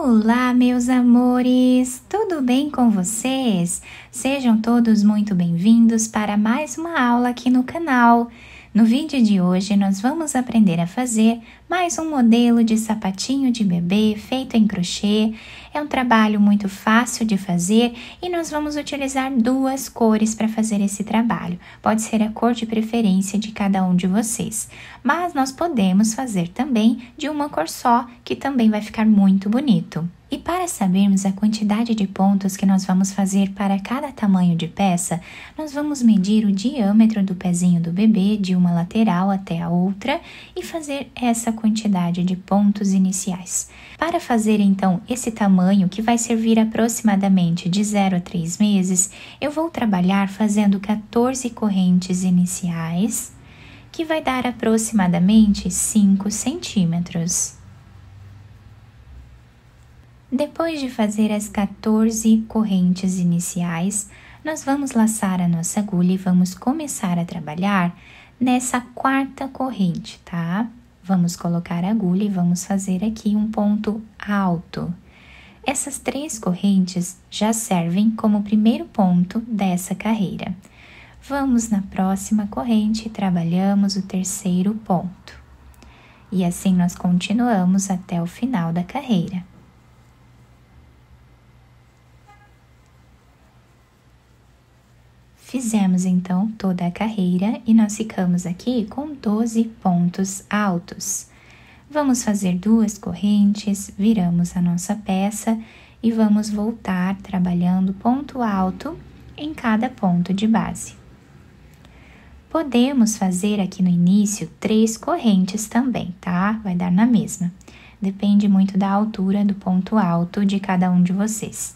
Olá, meus amores! Tudo bem com vocês? Sejam todos muito bem-vindos para mais uma aula aqui no canal. No vídeo de hoje, nós vamos aprender a fazer mais um modelo de sapatinho de bebê feito em crochê. É um trabalho muito fácil de fazer e nós vamos utilizar duas cores para fazer esse trabalho. Pode ser a cor de preferência de cada um de vocês, mas nós podemos fazer também de uma cor só, que também vai ficar muito bonito. E para sabermos a quantidade de pontos que nós vamos fazer para cada tamanho de peça, nós vamos medir o diâmetro do pezinho do bebê de uma lateral até a outra e fazer essa quantidade de pontos iniciais. Para fazer então esse tamanho, que vai servir aproximadamente de 0 a 3 meses, eu vou trabalhar fazendo 14 correntes iniciais, que vai dar aproximadamente 5 centímetros. Depois de fazer as 14 correntes iniciais, nós vamos laçar a nossa agulha e vamos começar a trabalhar nessa quarta corrente, tá? Vamos colocar a agulha e vamos fazer aqui um ponto alto. Essas 3 correntes já servem como primeiro ponto dessa carreira. Vamos na próxima corrente e trabalhamos o terceiro ponto. E assim nós continuamos até o final da carreira. Fizemos então toda a carreira e nós ficamos aqui com 12 pontos altos. Vamos fazer 2 correntes, viramos a nossa peça e vamos voltar trabalhando ponto alto em cada ponto de base. Podemos fazer aqui no início 3 correntes também, tá? Vai dar na mesma. Depende muito da altura do ponto alto de cada um de vocês.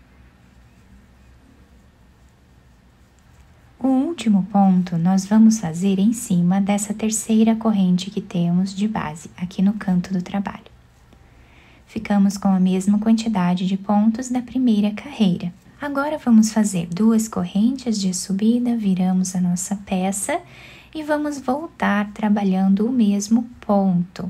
O último ponto nós vamos fazer em cima dessa terceira corrente que temos de base, aqui no canto do trabalho. Ficamos com a mesma quantidade de pontos da primeira carreira. Agora vamos fazer 2 correntes de subida, viramos a nossa peça e vamos voltar trabalhando o mesmo ponto.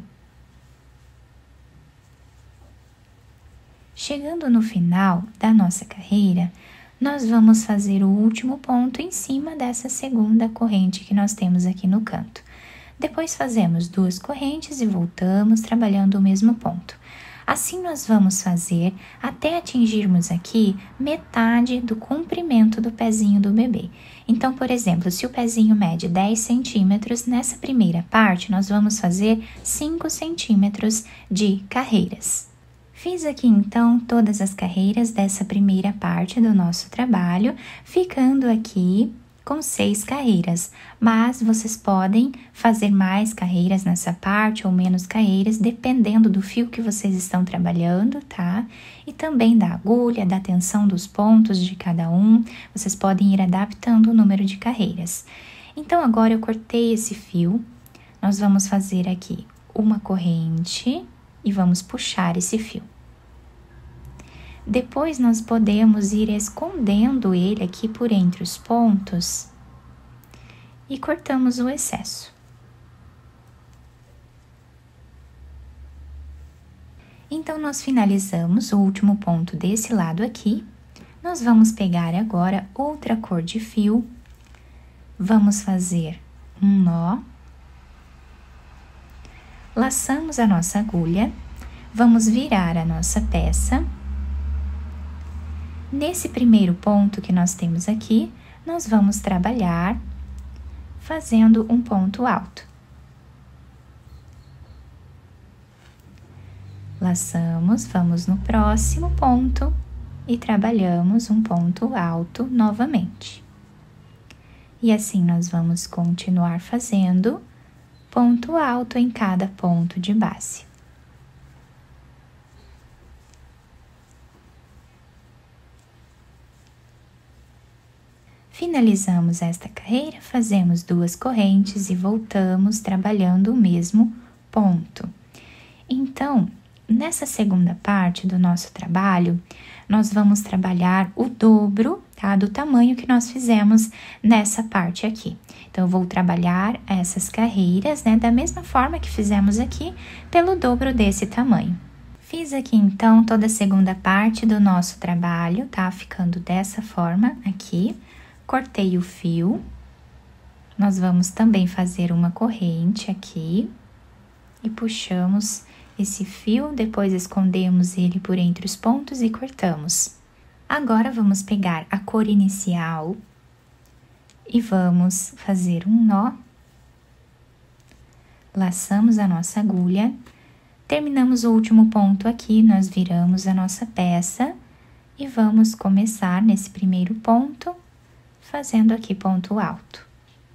Chegando no final da nossa carreira, nós vamos fazer o último ponto em cima dessa segunda corrente que nós temos aqui no canto. Depois fazemos 2 correntes e voltamos trabalhando o mesmo ponto. Assim nós vamos fazer até atingirmos aqui metade do comprimento do pezinho do bebê. Então, por exemplo, se o pezinho mede 10 centímetros, nessa primeira parte nós vamos fazer 5 centímetros de carreiras. Fiz aqui então todas as carreiras dessa primeira parte do nosso trabalho, ficando aqui com 6 carreiras, mas vocês podem fazer mais carreiras nessa parte ou menos carreiras, dependendo do fio que vocês estão trabalhando, tá? E também da agulha, da tensão dos pontos de cada um, vocês podem ir adaptando o número de carreiras. Então, agora eu cortei esse fio, nós vamos fazer aqui uma corrente e vamos puxar esse fio. Depois, nós podemos ir escondendo ele aqui por entre os pontos e cortamos o excesso. Então, nós finalizamos o último ponto desse lado aqui. Nós vamos pegar agora outra cor de fio, vamos fazer um nó. Laçamos a nossa agulha, vamos virar a nossa peça. Nesse primeiro ponto que nós temos aqui, nós vamos trabalhar fazendo um ponto alto. Laçamos, vamos no próximo ponto e trabalhamos um ponto alto novamente. E assim nós vamos continuar fazendo ponto alto em cada ponto de base. Finalizamos esta carreira, fazemos 2 correntes e voltamos trabalhando o mesmo ponto. Então, nessa segunda parte do nosso trabalho, nós vamos trabalhar o dobro, tá, do tamanho que nós fizemos nessa parte aqui. Então, eu vou trabalhar essas carreiras, né, da mesma forma que fizemos aqui, pelo dobro desse tamanho. Fiz aqui então toda a segunda parte do nosso trabalho, tá? Ficando dessa forma aqui. Cortei o fio. Nós vamos também fazer uma corrente aqui. E puxamos esse fio, depois escondemos ele por entre os pontos e cortamos. Agora, vamos pegar a cor inicial e vamos fazer um nó. Laçamos a nossa agulha. Terminamos o último ponto aqui, nós viramos a nossa peça e vamos começar nesse primeiro ponto, fazendo aqui ponto alto.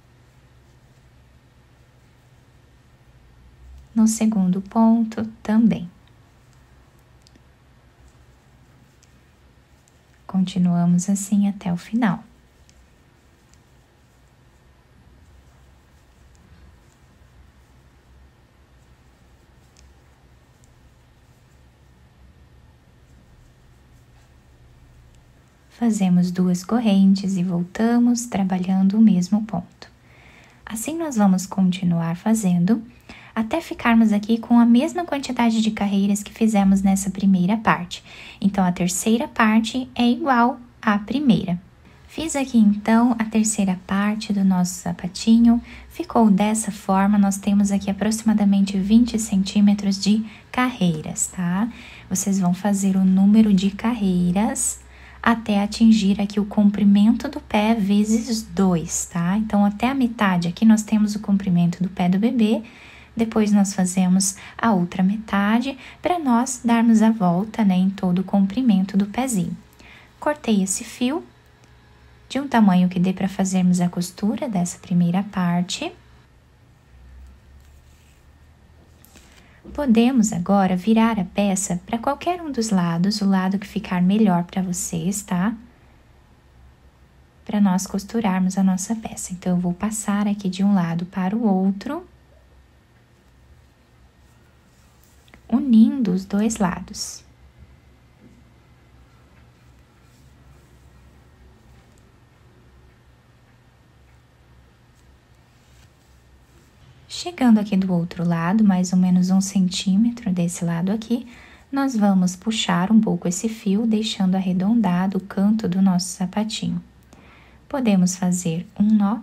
No segundo ponto também. Continuamos assim até o final. Fazemos 2 correntes e voltamos trabalhando o mesmo ponto. Assim, nós vamos continuar fazendo até ficarmos aqui com a mesma quantidade de carreiras que fizemos nessa primeira parte. Então, a terceira parte é igual à primeira. Fiz aqui, então, a terceira parte do nosso sapatinho. Ficou dessa forma, nós temos aqui aproximadamente 20 centímetros de carreiras, tá? Vocês vão fazer o número de carreiras até atingir aqui o comprimento do pé vezes 2, tá? Então, até a metade aqui nós temos o comprimento do pé do bebê, depois nós fazemos a outra metade para nós darmos a volta, né, em todo o comprimento do pezinho. Cortei esse fio de um tamanho que dê para fazermos a costura dessa primeira parte. Podemos agora virar a peça para qualquer um dos lados, o lado que ficar melhor para vocês, tá? Para nós costurarmos a nossa peça. Então, eu vou passar aqui de um lado para o outro, unindo os dois lados. Chegando aqui do outro lado, mais ou menos 1 centímetro desse lado aqui, nós vamos puxar um pouco esse fio, deixando arredondado o canto do nosso sapatinho. Podemos fazer um nó.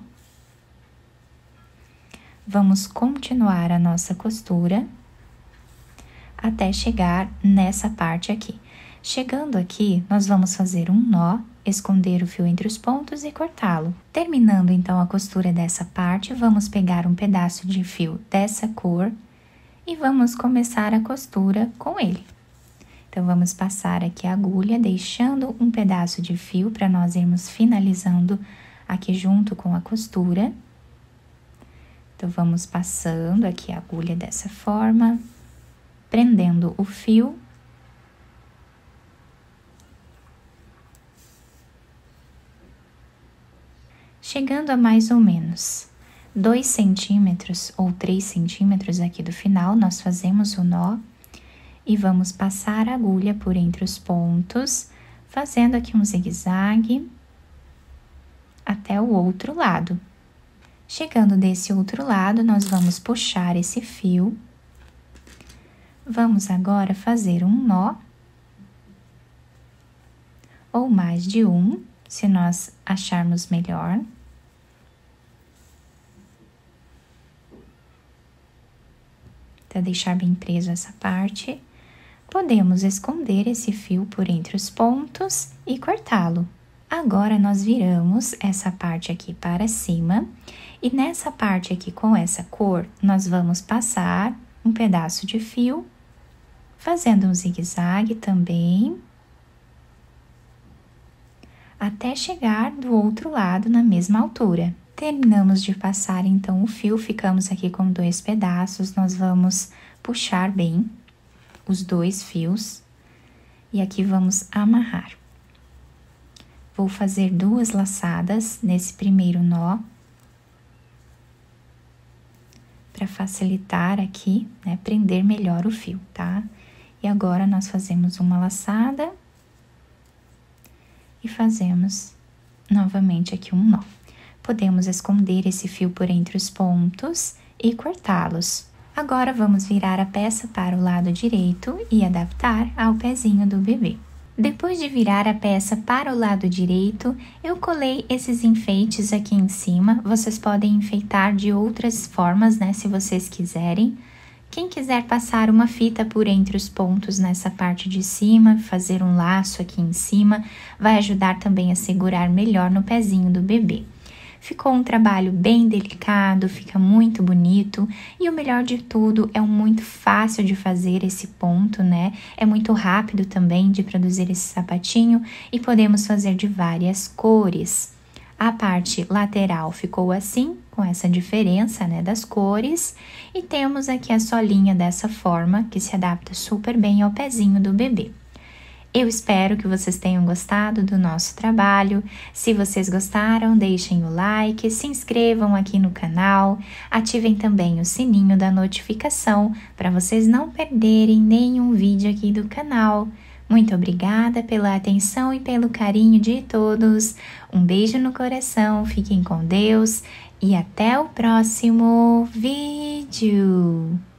Vamos continuar a nossa costura até chegar nessa parte aqui. Chegando aqui, nós vamos fazer um nó, esconder o fio entre os pontos e cortá-lo. Terminando então a costura dessa parte, vamos pegar um pedaço de fio dessa cor e vamos começar a costura com ele. Então, vamos passar aqui a agulha, deixando um pedaço de fio para nós irmos finalizando aqui junto com a costura. Então, vamos passando aqui a agulha dessa forma, prendendo o fio. Chegando a mais ou menos 2 centímetros ou 3 centímetros aqui do final, nós fazemos o nó e vamos passar a agulha por entre os pontos, fazendo aqui um zigue-zague até o outro lado. Chegando desse outro lado, nós vamos puxar esse fio. Vamos agora fazer um nó, ou mais de um, se nós acharmos melhor. Para deixar bem preso essa parte, podemos esconder esse fio por entre os pontos e cortá-lo. Agora, nós viramos essa parte aqui para cima, e nessa parte aqui com essa cor, nós vamos passar um pedaço de fio, fazendo um zigue-zague também, até chegar do outro lado na mesma altura. Terminamos de passar então o fio, ficamos aqui com 2 pedaços, nós vamos puxar bem os 2 fios e aqui vamos amarrar. Vou fazer 2 laçadas nesse primeiro nó, para facilitar aqui, né, prender melhor o fio, tá? E agora, nós fazemos uma laçada e fazemos novamente aqui um nó. Podemos esconder esse fio por entre os pontos e cortá-los. Agora vamos virar a peça para o lado direito e adaptar ao pezinho do bebê. Depois de virar a peça para o lado direito, eu colei esses enfeites aqui em cima. Vocês podem enfeitar de outras formas, né, se vocês quiserem. Quem quiser passar uma fita por entre os pontos nessa parte de cima, fazer um laço aqui em cima, vai ajudar também a segurar melhor no pezinho do bebê. Ficou um trabalho bem delicado, fica muito bonito e o melhor de tudo é muito fácil de fazer esse ponto, né? É muito rápido também de produzir esse sapatinho e podemos fazer de várias cores. A parte lateral ficou assim, com essa diferença, né, das cores, e temos aqui a solinha dessa forma, que se adapta super bem ao pezinho do bebê. Eu espero que vocês tenham gostado do nosso trabalho. Se vocês gostaram, deixem o like, se inscrevam aqui no canal, ativem também o sininho da notificação para vocês não perderem nenhum vídeo aqui do canal. Muito obrigada pela atenção e pelo carinho de todos. Um beijo no coração, fiquem com Deus e até o próximo vídeo!